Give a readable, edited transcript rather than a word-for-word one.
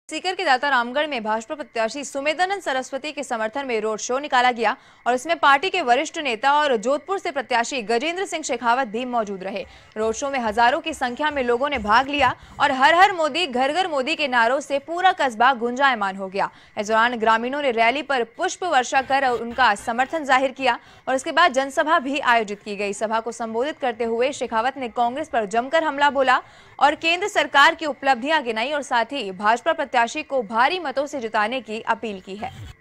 सीकर के दाता रामगढ़ में भाजपा प्रत्याशी सुमेधानंद सरस्वती के समर्थन में रोड शो निकाला गया और इसमें पार्टी के वरिष्ठ नेता और जोधपुर से प्रत्याशी गजेंद्र सिंह शेखावत भी मौजूद रहे। रोड शो में हजारों की संख्या में लोगों ने भाग लिया और हर हर मोदी घर घर मोदी के नारों से पूरा कस्बा गुंजायमान हो गया। इस दौरान ग्रामीणों ने रैली पर पुष्प वर्षा कर उनका समर्थन जाहिर किया और इसके बाद जनसभा भी आयोजित की गई। सभा को संबोधित करते हुए शेखावत ने कांग्रेस पर जमकर हमला बोला और केंद्र सरकार की उपलब्धियां गिनाई और साथ ही भाजपा प्रत्याशी को भारी मतों से जिताने की अपील की है।